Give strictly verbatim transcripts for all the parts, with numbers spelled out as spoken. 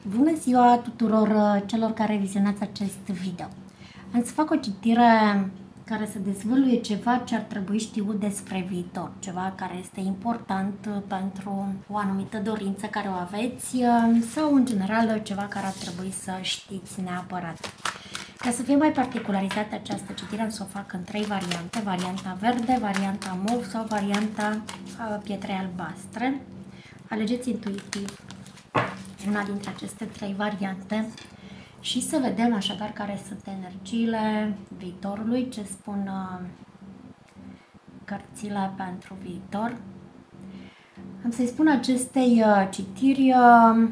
Bună ziua tuturor celor care vizionați acest video. Am să fac o citire care să dezvăluie ceva ce ar trebui știut despre viitor, ceva care este important pentru o anumită dorință care o aveți sau în general ceva care ar trebui să știți neapărat. Ca să fie mai particularizată această citire, am să o fac în trei variante, varianta verde, varianta mov sau varianta pietrei albastre. Alegeți intuitiv una dintre aceste trei variante și să vedem așadar care sunt energiile viitorului, ce spun uh, cărțile pentru viitor. Am să-i spun acestei uh, citiri uh,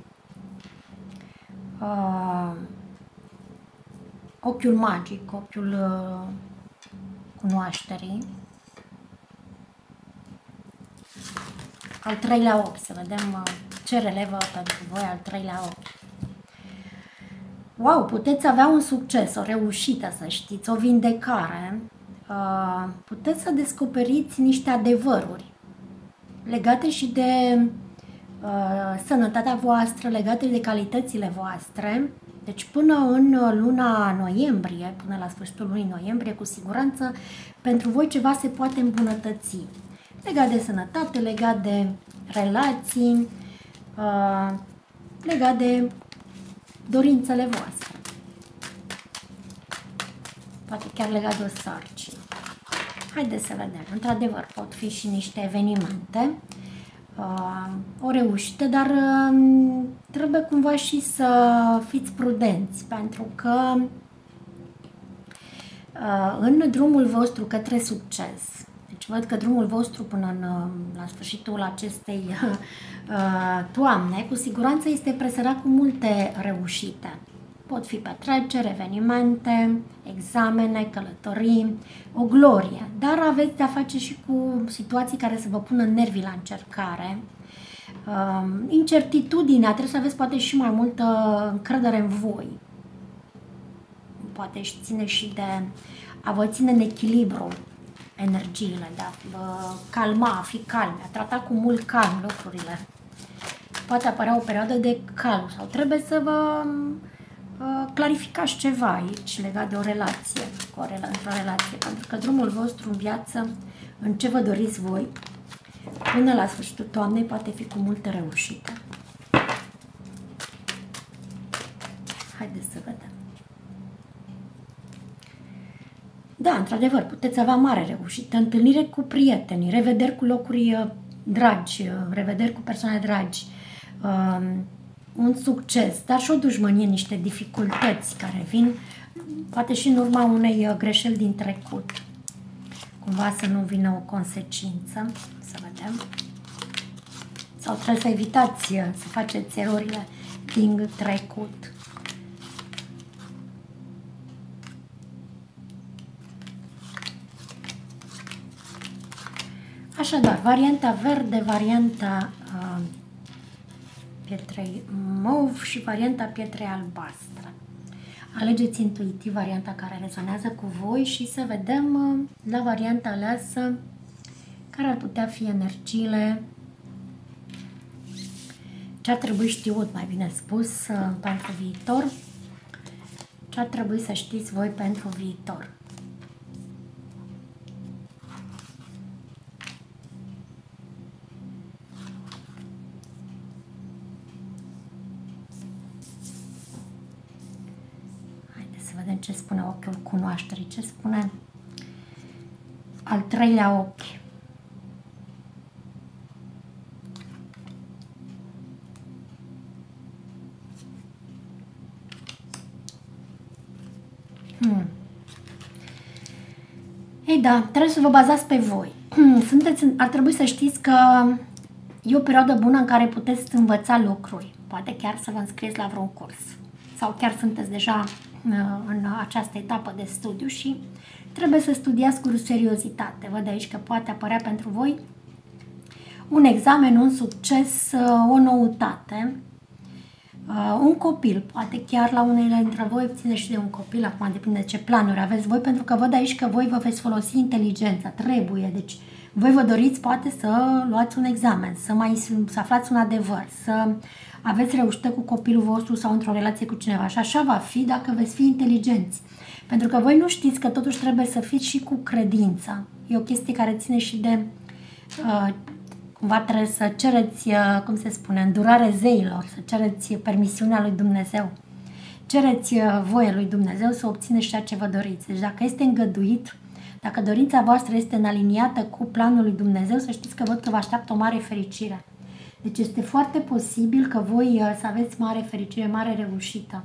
uh, ochiul magic, ochiul uh, cunoașterii. Al treilea ochi, să vedem uh, ce relevă pentru voi al treilea ochi. Wow, puteți avea un succes, o reușită, să știți, o vindecare. Uh, puteți să descoperiți niște adevăruri legate și de uh, sănătatea voastră, legate de calitățile voastre. Deci până în luna noiembrie, până la sfârșitul lunii noiembrie, cu siguranță, pentru voi ceva se poate îmbunătăți. Legat de sănătate, legat de relații, uh, legat de dorințele voastre. Poate chiar legat de o sarcină. Haideți să vedem. Într-adevăr, pot fi și niște evenimente, uh, o reușită, dar uh, trebuie cumva și să fiți prudenți, pentru că uh, în drumul vostru către succes, deci văd că drumul vostru până în, la sfârșitul acestei uh, toamne, cu siguranță este presărat cu multe reușite. Pot fi petreceri, evenimente, examene, călătorii, o glorie. Dar aveți de-a face și cu situații care să vă pună nervii la încercare. Uh, incertitudinea, trebuie să aveți poate și mai multă încredere în voi. Poate și ține și de a vă ține în echilibru energiile, de a vă calma, a fi calmi, a trata cu mult calm lucrurile. Poate apărea o perioadă de calm sau trebuie să vă uh, clarificați ceva aici legat de o relație, cu o rela într-o relație, pentru că drumul vostru în viață, în ce vă doriți voi, până la sfârșitul toamnei, poate fi cu multă reușită. Haideți să vedem. Da, într-adevăr, puteți avea mare reușită, întâlnire cu prieteni, revederi cu locuri dragi, revederi cu persoane dragi, um, un succes, dar și o dușmănie, niște dificultăți care vin, poate și în urma unei greșeli din trecut. Cumva să nu vină o consecință, să vedem. Sau trebuie să evitați să faceți erorile din trecut. Așadar, varianta verde, varianta uh, pietrei mov și varianta pietrei albastre. Alegeți intuitiv varianta care rezonează cu voi și să vedem uh, la varianta aleasă care ar putea fi energiile, ce ar trebui știut, mai bine spus, uh, pentru viitor, ce ar trebui să știți voi pentru viitor. Vedem ce spune ochiul cunoașterii, ce spune al treilea ochi. Hmm. Ei da, trebuie să vă bazați pe voi. Sunteți, ar trebui să știți că e o perioadă bună în care puteți învăța lucruri. Poate chiar să vă înscrieți la vreun curs. Sau chiar sunteți deja în această etapă de studiu și trebuie să studiați cu seriozitate. Văd aici că poate apărea pentru voi un examen, un succes, o noutate, un copil, poate chiar la unele dintre voi ține și de un copil, acum depinde de ce planuri aveți voi, pentru că văd aici că voi vă veți folosi inteligența, trebuie, deci Voi vă doriți poate să luați un examen, să mai să aflați un adevăr, să aveți reușită cu copilul vostru sau într-o relație cu cineva. Și așa va fi dacă veți fi inteligenți. Pentru că voi nu știți că totuși trebuie să fiți și cu credință. E o chestie care ține și de... Uh, cumva trebuie să cereți, uh, cum se spune, îndurare zeilor, să cereți permisiunea lui Dumnezeu. Cereți uh, voie lui Dumnezeu să obțineți ceea ce vă doriți. Deci dacă este îngăduit, dacă dorința voastră este în aliniată cu planul lui Dumnezeu, să știți că văd că vă așteaptă o mare fericire. Deci este foarte posibil că voi uh, să aveți mare fericire, mare reușită.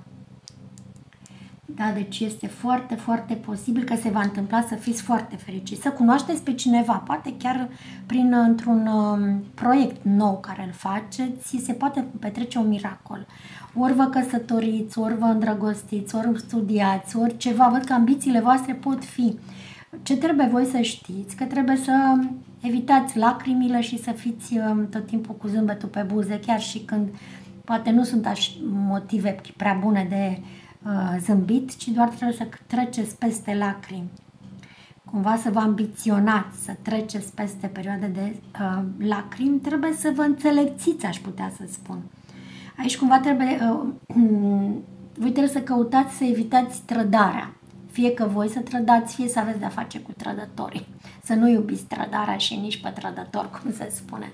Da, deci este foarte, foarte posibil că se va întâmpla să fiți foarte fericiți, să cunoașteți pe cineva, poate chiar prin într-un um, proiect nou care îl faceți, se poate petrece un miracol. Ori vă căsătoriți, ori vă îndrăgostiți, ori studiați, ori ceva, văd că ambițiile voastre pot fi. Ce trebuie voi să știți? Că trebuie să evitați lacrimile și să fiți um, tot timpul cu zâmbetul pe buze, chiar și când poate nu sunt așa motive prea bune de zâmbit, ci doar trebuie să treceți peste lacrimi. Cumva să vă ambiționați, să treceți peste perioade de uh, lacrimi, trebuie să vă înțelepțiți, aș putea să spun. Aici cumva trebuie, uh, voi trebuie să căutați să evitați trădarea. Fie că voi să trădați, fie să aveți de-a face cu trădătorii. Să nu iubiți trădarea și nici pe trădător, cum se spune.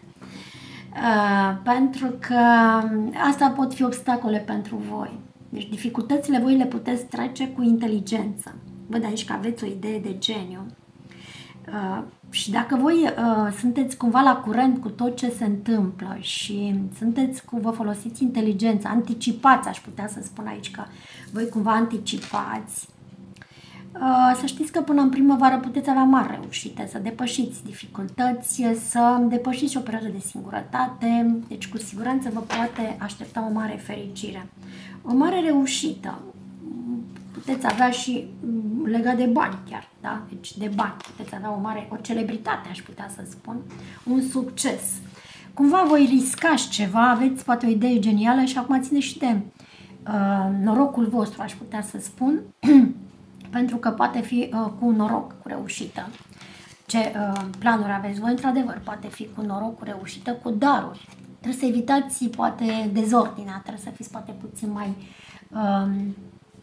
Uh, pentru că asta pot fi obstacole pentru voi. Deci dificultățile voi le puteți trece cu inteligență. Văd aici că aveți o idee de geniu. Uh, și dacă voi uh, sunteți cumva la curent cu tot ce se întâmplă și sunteți cu, vă folosiți inteligența, anticipați, aș putea să spun aici că voi cumva anticipați, uh, să știți că până în primăvară puteți avea mari reușite, să depășiți dificultăți, să depășiți o perioadă de singurătate, deci cu siguranță vă poate aștepta o mare fericire. O mare reușită. Puteți avea și legat de bani chiar, da? Deci de bani. Puteți avea o mare, o celebritate, aș putea să spun, un succes. Cumva voi riscați ceva, aveți poate o idee genială și acum ține și de uh, norocul vostru, aș putea să spun, pentru că poate fi uh, cu noroc, cu reușită. Ce uh, planuri aveți voi, într-adevăr, poate fi cu noroc, cu reușită, cu daruri. Trebuie să evitați poate dezordinea, trebuie să fiți poate puțin mai, um,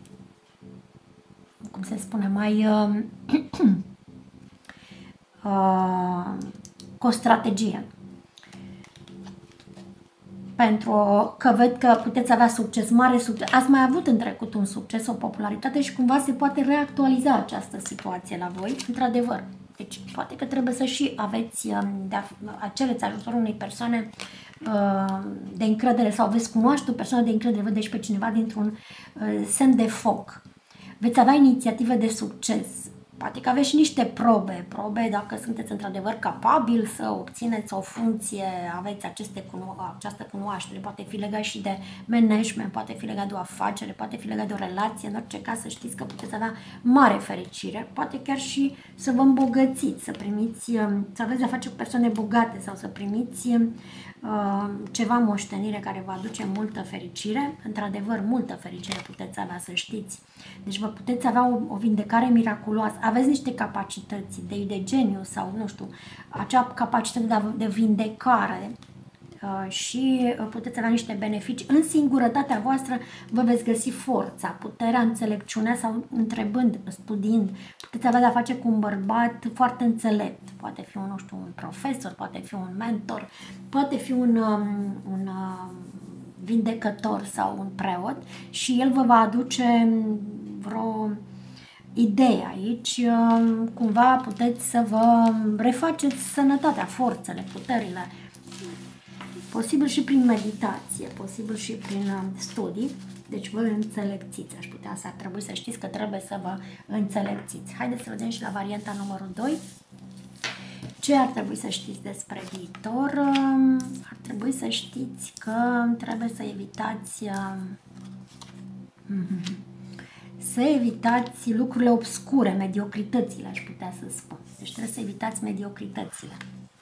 cum se spune, mai um, uh, cu o strategie. Pentru că văd că puteți avea succes, mare succes. Ați mai avut în trecut un succes, o popularitate și cumva se poate reactualiza această situație la voi, într-adevăr. Deci poate că trebuie să și aveți, de a cereți ajutorul unei persoane de încredere sau veți cunoaște o persoană de încredere, vedeți pe cineva dintr-un semn de foc. Veți avea inițiative de succes. Poate că aveți și niște probe, probe dacă sunteți într-adevăr capabil să obțineți o funcție, aveți aceste cuno această cunoaștere, poate fi legat și de management, poate fi legat de o afacere, poate fi legat de o relație, în orice caz să știți că puteți avea mare fericire, poate chiar și să vă îmbogățiți, să primiți, să aveți de-a face cu persoane bogate sau să primiți uh, ceva moștenire care vă aduce multă fericire, într-adevăr multă fericire puteți avea, să știți. Deci vă puteți avea o, o vindecare miraculoasă, aveți niște capacități de, de geniu sau, nu știu, acea capacitate de, a, de vindecare uh, și puteți avea niște beneficii. În singurătatea voastră vă veți găsi forța, puterea, înțelepciunea sau întrebând, studiind. Puteți avea de-a face cu un bărbat foarte înțelept. Poate fi un, nu știu, un profesor, poate fi un mentor, poate fi un, um, un um, vindecător sau un preot și el vă va aduce vreo idee aici, cumva puteți să vă refaceți sănătatea, forțele, puterile, posibil și prin meditație, posibil și prin studii, deci vă înțelepțiți, aș putea să ar trebui să știți că trebuie să vă înțelepțiți. Haideți să vedem și la varianta numărul doi. Ce ar trebui să știți despre viitor? Ar trebui să știți că trebuie să evitați să evitați lucrurile obscure, mediocritățile, aș putea să spun. Deci trebuie să evitați mediocritățile.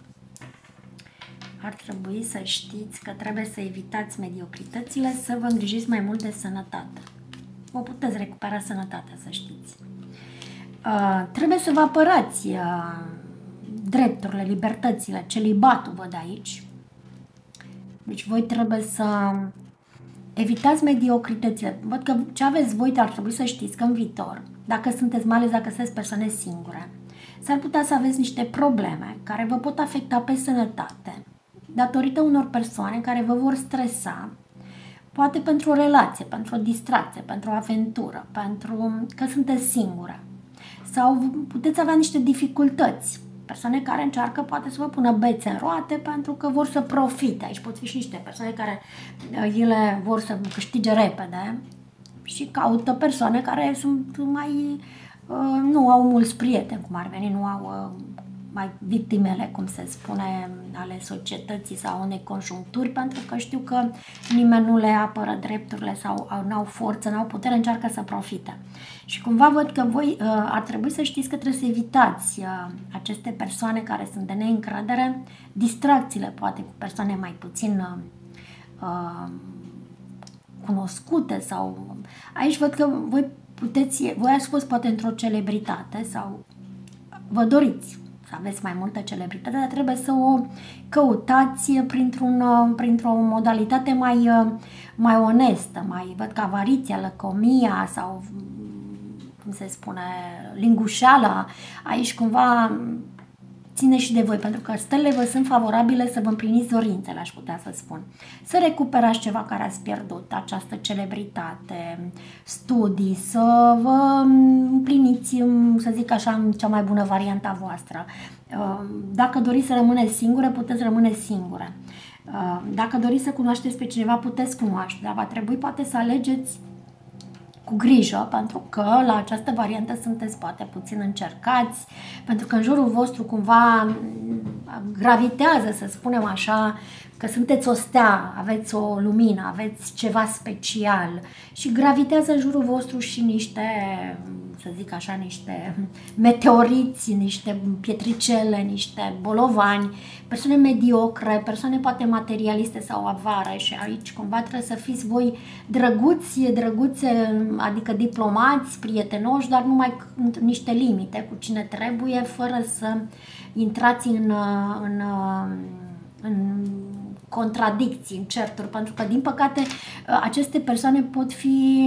Ar trebui să știți că trebuie să evitați mediocritățile, să vă îngrijiți mai mult de sănătate. Vă puteți recupera sănătatea, să știți. Uh, trebuie să vă apărați uh, drepturile, libertățile, celibatul văd aici. Deci voi trebuie să evitați mediocritățile. Văd că ce aveți voi ar trebui să știți că în viitor, dacă sunteți, mai ales dacă sunteți persoane singure, s-ar putea să aveți niște probleme care vă pot afecta pe sănătate, datorită unor persoane care vă vor stresa, poate pentru o relație, pentru o distracție, pentru o aventură, pentru că sunteți singure. Sau puteți avea niște dificultăți, persoane care încearcă poate să vă pună bețe în roate pentru că vor să profite. Aici pot fi și niște persoane care ele vor să câștige repede și caută persoane care sunt mai, nu au mulți prieteni, cum ar veni, nu au mai victimele, cum se spune, ale societății sau unei conjuncturi, pentru că știu că nimeni nu le apără drepturile sau nu au forță, nu au putere, încearcă să profite. Și cumva văd că voi uh, ar trebui să știți că trebuie să evitați uh, aceste persoane care sunt de neîncredere, distracțiile poate cu persoane mai puțin uh, cunoscute sau... Aici văd că voi puteți, voi ați fost poate într-o celebritate sau vă doriți să aveți mai multă celebritate, dar trebuie să o căutați printr-un, printr-o modalitate mai, mai onestă, mai, văd că avariția, lăcomia sau, cum se spune, lingușeala, aici cumva ține și de voi, pentru că stelele vă sunt favorabile să vă împliniți dorințele, aș putea să spun. Să recuperați ceva care ați pierdut, această celebritate, studii, să vă împliniți, să zic așa, în cea mai bună variantă a voastră. Dacă doriți să rămâneți singure, puteți rămâne singure. Dacă doriți să cunoașteți pe cineva, puteți cunoaște, dar va trebui poate să alegeți cu grijă, pentru că la această variantă sunteți poate puțin încercați, pentru că în jurul vostru cumva gravitează, să spunem așa, că sunteți o stea, aveți o lumină, aveți ceva special și gravitează în jurul vostru și niște, să zic așa, niște meteoriți, niște pietricele, niște bolovani, persoane mediocre, persoane poate materialiste sau avare și aici cumva trebuie să fiți voi drăguți, drăguțe, adică diplomați, prietenoși, dar numai în niște limite cu cine trebuie, fără să intrați în, în, în contradicții, în certuri, pentru că, din păcate, aceste persoane pot fi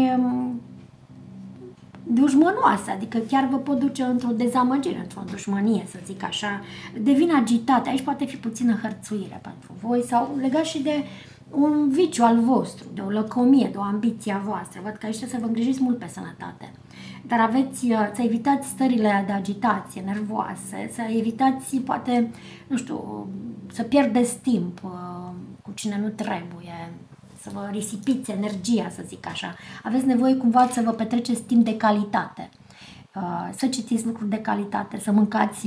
dușmănoase, adică chiar vă pot duce într-o dezamăgire, într-o dușmănie, să zic așa, devin agitate, aici poate fi puțină hărțuire pentru voi sau legat și de un viciu al vostru, de o lăcomie, de o ambiție a voastră. Văd că aici trebuie să vă îngrijiți mult pe sănătate. Dar aveți, să evitați stările de agitație nervoase, să evitați, poate, nu știu, să pierdeți timp cu cine nu trebuie, să vă risipiți energia, să zic așa. Aveți nevoie cumva să vă petreceți timp de calitate, să citiți lucruri de calitate, să mâncați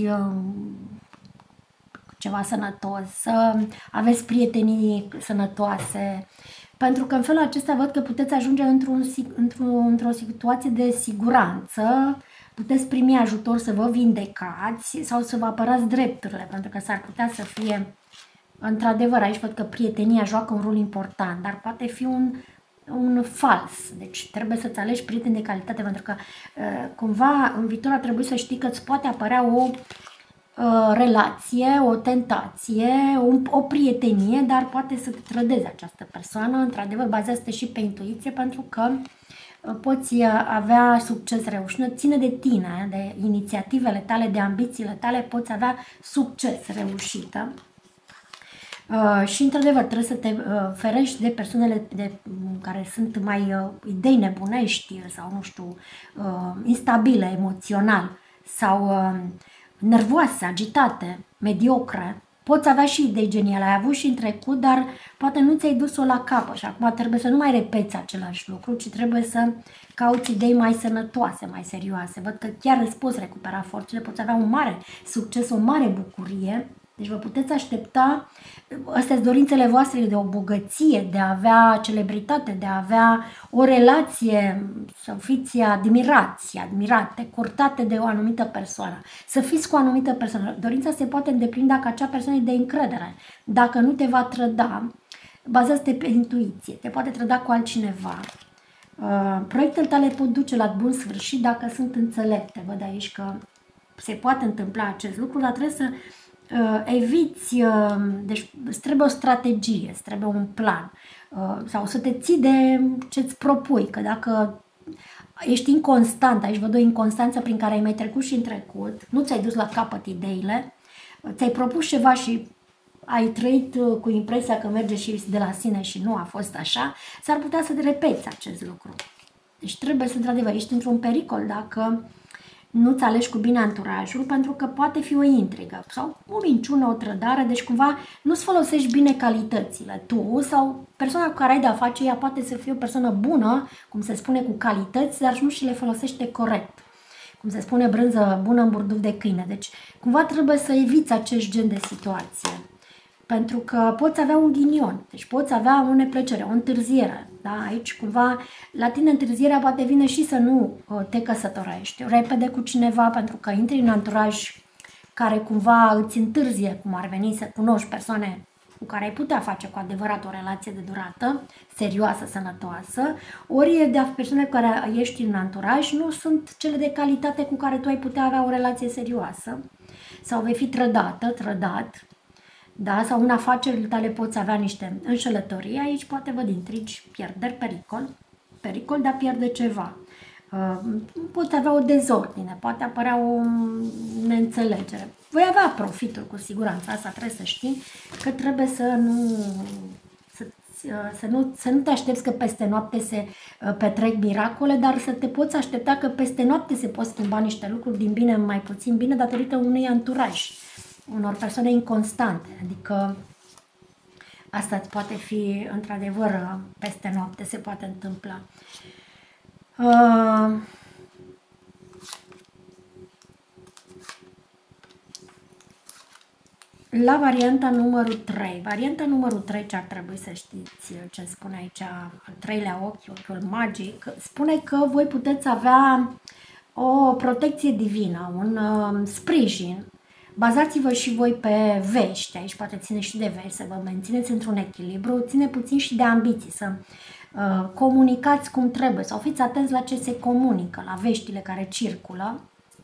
ceva sănătos, să aveți prietenii sănătoase, pentru că în felul acesta văd că puteți ajunge într-o într într situație de siguranță, puteți primi ajutor să vă vindecați sau să vă apărați drepturile, pentru că s-ar putea să fie, într-adevăr, aici văd că prietenia joacă un rol important, dar poate fi un, un fals, deci trebuie să-ți alegi prieteni de calitate, pentru că cumva în viitor ar trebui să știi că îți poate apărea o relație, o tentație, o, o prietenie, dar poate să te trădezi această persoană, într-adevăr bazează-te și pe intuiție, pentru că poți avea succes reușit, ține de tine, de inițiativele tale, de ambițiile tale, poți avea succes reușită. Uh, și într-adevăr trebuie să te uh, ferești de persoanele de, care sunt mai uh, idei nebunești sau nu știu, uh, instabile emoțional sau uh, nervoase, agitate, mediocre. Poți avea și idei geniale, ai avut și în trecut, dar poate nu ți-ai dus-o la capăt și acum trebuie să nu mai repeți același lucru, ci trebuie să cauți idei mai sănătoase, mai serioase. Văd că chiar îți poți recupera forțele, poți avea un mare succes, o mare bucurie. Deci vă puteți aștepta, astea sunt dorințele voastre de o bogăție, de a avea celebritate, de a avea o relație, să fiți admirați, admirate, curtate de o anumită persoană, să fiți cu o anumită persoană. Dorința se poate îndeplini dacă acea persoană e de încredere, dacă nu te va trăda, bazează-te pe intuiție, te poate trăda cu altcineva. Uh, proiectele tale pot duce la bun sfârșit dacă sunt înțelepte, văd aici că se poate întâmpla acest lucru, dar trebuie să uh, eviți, uh, deci îți trebuie o strategie, îți trebuie un plan uh, sau să te ții de ce-ți propui, că dacă ești inconstant, aici văd o inconstanță prin care ai mai trecut și în trecut, nu ți-ai dus la capăt ideile, ți-ai propus ceva și ai trăit cu impresia că merge și de la sine și nu a fost așa, s-ar putea să te repeți acest lucru. Deci trebuie să, într-adevăr, ești într-un pericol dacă nu-ți alegi cu bine anturajul, pentru că poate fi o intrigă sau o minciună, o trădare, deci cumva nu-ți folosești bine calitățile. Tu sau persoana cu care ai de-a face, ea poate să fie o persoană bună, cum se spune, cu calități, dar nu și le folosește corect. Cum se spune, brânză bună în burduf de câine. Deci cumva trebuie să eviți acest gen de situație. Pentru că poți avea un ghinion, deci poți avea o neplăcere, o întârziere. Da? Aici cumva la tine întârzierea poate vine și să nu te căsătorești repede cu cineva, pentru că intri în anturaj care cumva îți întârzie, cum ar veni să cunoști persoane cu care ai putea face cu adevărat o relație de durată, serioasă, sănătoasă, ori de persoane cu care ești în anturaj nu sunt cele de calitate cu care tu ai putea avea o relație serioasă sau vei fi trădată, trădat. Da? Sau în afacerile tale poți avea niște înșelătorii, aici poate văd intrigi, pierderi, pericol, pericol de a pierde ceva. Uh, poți avea o dezordine, poate apărea o neînțelegere. Voi avea profituri cu siguranță, asta trebuie să știi, că trebuie să nu, să, să nu, să nu te aștepți că peste noapte se petrec miracole, dar să te poți aștepta că peste noapte se pot schimba niște lucruri din bine în mai puțin bine datorită unui anturaj, unor persoane inconstante, adică asta poate fi într-adevăr peste noapte, se poate întâmpla. Uh, la varianta numărul trei, varianta numărul trei, ce ar trebui să știți ce spune aici, al treilea ochi, ochiul magic, spune că voi puteți avea o protecție divină, un uh, sprijin. Bazați-vă și voi pe vești, aici poate ține și de vești, să vă mențineți într-un echilibru, ține puțin și de ambiții, să uh, comunicați cum trebuie, sau fiți atenți la ce se comunică, la veștile care circulă,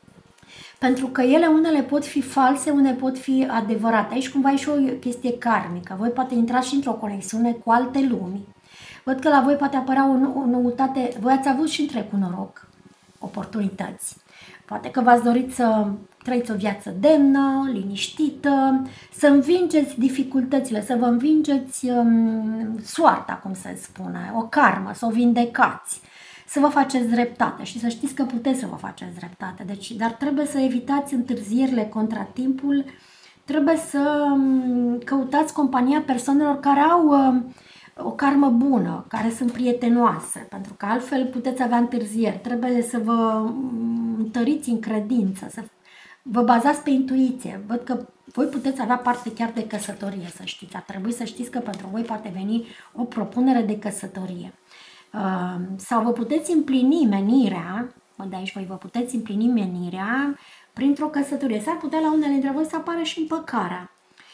pentru că ele unele pot fi false, unele pot fi adevărate. Aici cumva e și o chestie karmică, voi poate intrați și într-o conexiune cu alte lumi. Văd că la voi poate apărea o, o noutate, voi ați avut și în trecut noroc, oportunități. Poate că v-ați dorit să trăiți o viață demnă, liniștită, să învingeți dificultățile, să vă învingeți um, soarta, cum se spune, o karmă, să o vindecați, să vă faceți dreptate și să știți că puteți să vă faceți dreptate. Deci, dar trebuie să evitați întârzierile, contratimpul, trebuie să um, căutați compania persoanelor care au um, o karmă bună, care sunt prietenoase, pentru că altfel puteți avea întârzieri. Trebuie să vă întăriți în credință, să vă bazați pe intuiție. Văd că voi puteți avea parte chiar de căsătorie, să știți. Ar trebui să știți că pentru voi poate veni o propunere de căsătorie. Sau vă puteți împlini menirea, de aici voi vă puteți împlini menirea printr-o căsătorie. S-ar putea la unele dintre voi să apară și împăcarea.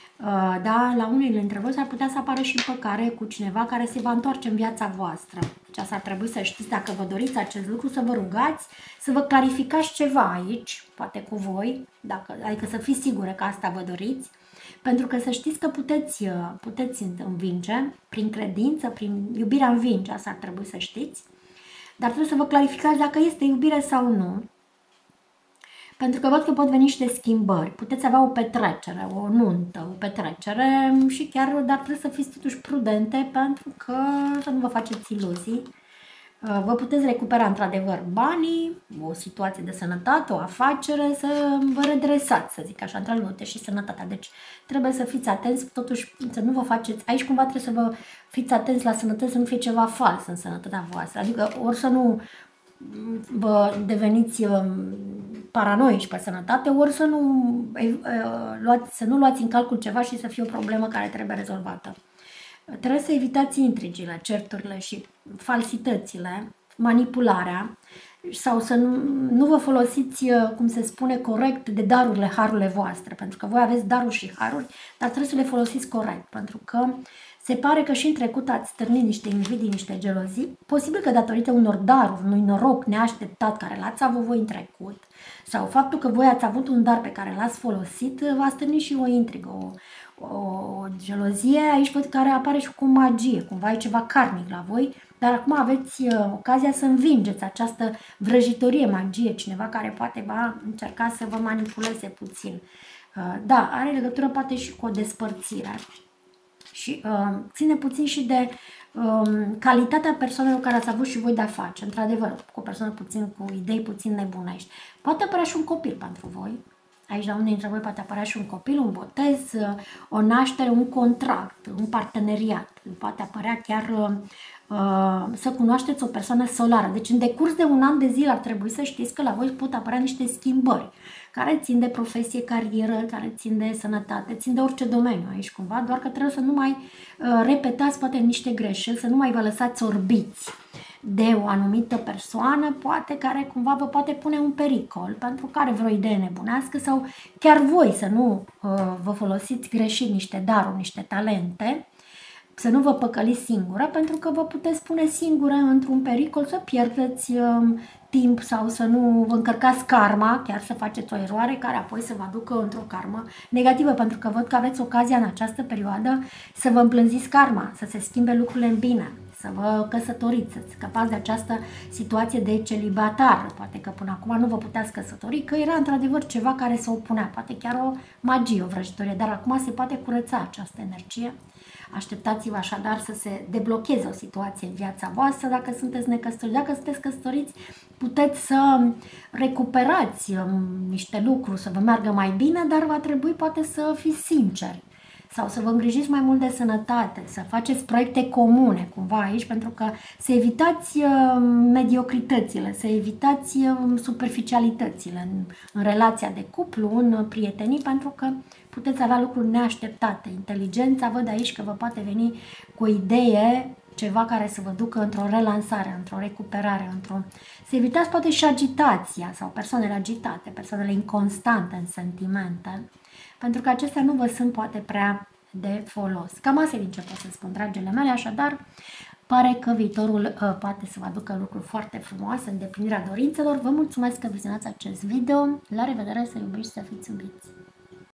Da, la unele dintre voi s-ar putea să apară și împăcare cu cineva care se va întoarce în viața voastră. Deci asta ar trebui să știți, dacă vă doriți acest lucru, să vă rugați, să vă clarificați ceva aici, poate cu voi, dacă, adică să fiți sigure că asta vă doriți, pentru că să știți că puteți, puteți învinge, prin credință, prin iubirea învinge, asta ar trebui să știți, dar trebuie să vă clarificați dacă este iubire sau nu. Pentru că văd că pot veni și de schimbări. Puteți avea o petrecere, o nuntă, o petrecere și chiar, dar trebuie să fiți totuși prudente pentru că să nu vă faceți iluzii. Vă puteți recupera într-adevăr banii, o situație de sănătate, o afacere, să vă redresați, să zic așa, între și sănătatea. Deci trebuie să fiți atenți, totuși să nu vă faceți, aici cumva trebuie să vă fiți atenți la sănătate, să nu fie ceva fals în sănătatea voastră. Adică ori să nu vă deveniți paranoici pe sănătate, ori să nu, luați, să nu luați în calcul ceva și să fie o problemă care trebuie rezolvată. Trebuie să evitați intrigile, certurile și falsitățile, manipularea sau să nu, nu vă folosiți, cum se spune, corect de darurile, harurile voastre, pentru că voi aveți daruri și haruri, dar trebuie să le folosiți corect, pentru că se pare că și în trecut ați stârnit niște invidii, niște gelozii, posibil că datorită unor daruri, unui noroc neașteptat care l-ați avut voi în trecut, sau faptul că voi ați avut un dar pe care l-ați folosit, v-a stârnit și o intrigă, o, o gelozie aici văd care apare și cu magie, cumva e ceva karmic la voi, dar acum aveți uh, ocazia să învingeți această vrăjitorie, magie, cineva care poate va încerca să vă manipuleze puțin. Uh, da, are legătură poate și cu o despărțire și uh, ține puțin și de uh, calitatea persoanelor care ați avut și voi de-a face, într-adevăr, cu o persoană puțin, cu idei puțin nebunești. Poate apărea și un copil pentru voi. Aici la unii dintre voi poate apărea și un copil, un botez, o naștere, un contract, un parteneriat. Poate apărea chiar uh, să cunoașteți o persoană solară. Deci în decurs de un an de zile ar trebui să știți că la voi pot apărea niște schimbări care țin de profesie, carieră, care țin de sănătate, țin de orice domeniu aici cumva, doar că trebuie să nu mai uh, repetați poate niște greșeli, să nu mai vă lăsați orbiți de o anumită persoană, poate care cumva vă poate pune un pericol, pentru că are vreo idee nebunească sau chiar voi să nu uh, vă folosiți greșit niște daruri, niște talente, să nu vă păcăliți singură, pentru că vă puteți pune singură într-un pericol să pierdeți uh, timp sau să nu vă încărcați karma, chiar să faceți o eroare care apoi să vă aducă într-o karmă negativă, pentru că văd că aveți ocazia în această perioadă să vă împlânziți karma, să se schimbe lucrurile în bine, să vă căsătoriți, să scăpați de această situație de celibatar. Poate că până acum nu vă puteați căsători, că era într-adevăr ceva care se opunea, poate chiar o magie, o vrăjitorie, dar acum se poate curăța această energie. Așteptați-vă așadar să se deblocheze o situație în viața voastră dacă sunteți necăsătoriți. Dacă sunteți căsătoriți, puteți să recuperați niște lucruri, să vă meargă mai bine, dar va trebui poate să fiți sinceri sau să vă îngrijiți mai mult de sănătate, să faceți proiecte comune cumva aici, pentru că să evitați mediocritățile, să evitați superficialitățile în, în relația de cuplu, în prietenii, pentru că puteți avea lucruri neașteptate. Inteligența, văd aici că vă poate veni cu o idee, ceva care să vă ducă într-o relansare, într-o recuperare, într-o... Să evitați poate și agitația sau persoanele agitate, persoanele inconstante în sentimente, pentru că acestea nu vă sunt poate prea de folos. Cam asta e din ce pot să spun, dragile mele, așadar pare că viitorul uh, poate să vă aducă lucruri foarte frumoase, îndeplinirea dorințelor. Vă mulțumesc că vizionați acest video. La revedere, să iubiți și să fiți iubiți!